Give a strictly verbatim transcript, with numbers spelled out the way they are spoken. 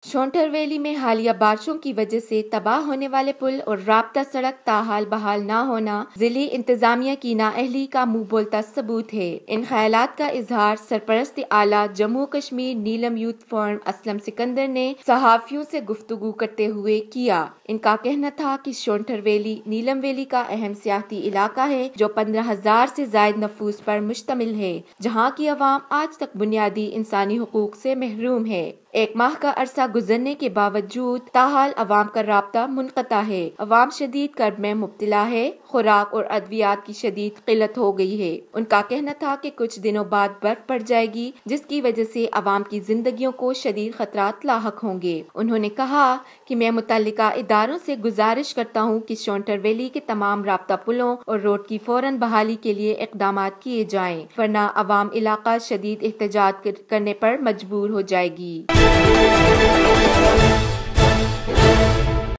Shounter valley میں حالیہ بارشوں کی وجہ سے تباہ ہونے والے پل اور رابطہ سڑک تاحال بحال نہ ہونا ضلعی انتظامیہ کی نااہلی کا منہ بولتا ثبوت ہے۔ ان خیالات کا اظہار سرپرست اعلیٰ جموں کشمیر نیلم یوتھ فورم اسلم سکندر نے صحافیوں سے گفتگو کرتے ہوئے کیا۔ ان کا کہنا تھا کہ شونٹر ویلی نیلم ویلی کا اہم سیاحتی علاقہ ہے جو پندرہ ہزار سے زائد نفوس پر مشتمل ہے، جہاں کی عوام آج تک بنیادی انسانی حقوق سے محروم ہے۔ ایک ماہ کا عرصہ گزرنے کے باوجود تاحال عوام کا رابطہ منقطع ہے۔ عوام شدید کرب میں مبتلا ہے، خوراک اور ادویات کی شدید قلت ہو گئی ہے۔ ان کا کہنا تھا کہ کچھ دنوں بعد برف پڑ جائے گی جس کی وجہ سے عوام کی زندگیوں کو شدید خطرات لاحق ہوں گے۔ انہوں نے کہا کہ میں متعلقہ اداروں سے گزارش کرتا ہوں کہ شونٹر ویلی کے تمام رابطہ پلوں اور روڈ کی فوراً بحالی کے لیے اقدامات کیے جائیں، ورنہ عوام علاقہ شدید احتجاج کرنے پر مجبور ہو جائے گی۔